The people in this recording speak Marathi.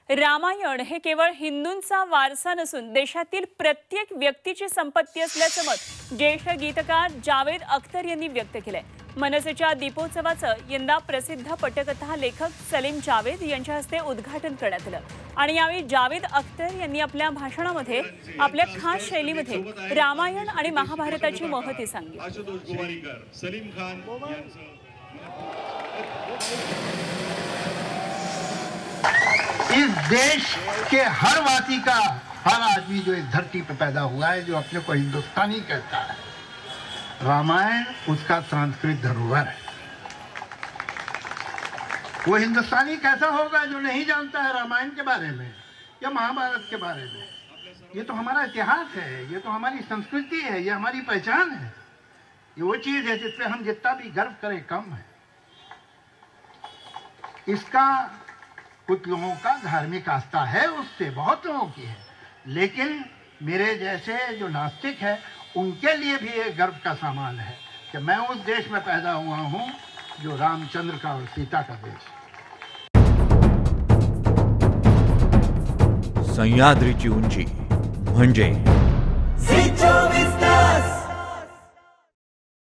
रामायण हे केवळ हिंदूंचा वारसा नसून देशातील प्रत्येक व्यक्तीची संपत्ती असल्याचं मत ज्येष्ठ गीतकार जावेद अख्तर यांनी व्यक्त केलंय। मनसेच्या दीपोत्सवाचं यंदा प्रसिद्ध पटकथा लेखक सलीम जावेद यांच्या हस्ते उद्घाटन करण्यात आलं आणि यावेळी जावेद अख्तर यांनी आपल्या भाषणामध्ये आपल्या खास शैलीमध्ये रामायण आणि महाभारताची महती सांगितली। इस देश के हर वासी का, हर आदमी जो इस धरती पर पैदा हुआ है, जो अपने को हिंदुस्तानी कहता है, रामायण उसका संस्कृत धरोहर है। वो हिंदुस्तानी कैसा होगा जो नहीं जानता है रामायण के बारे में या महाभारत के बारे में। ये तो हमारा इतिहास है, ये तो हमारी संस्कृति है, ये हमारी पहचान है। ये वो चीज है जिसपे हम जितना भी गर्व करें कम है। इसका कुछ लोगों का धार्मिक आस्था है, उससे बहुत लोगों की है, लेकिन मेरे जैसे जो नास्तिक है उनके लिए भी ये गर्व का सामान है कि मैं उस देश में पैदा हुआ हूँ जो रामचंद्र का और सीता का देश। सह्याद्रीची उंची म्हणजे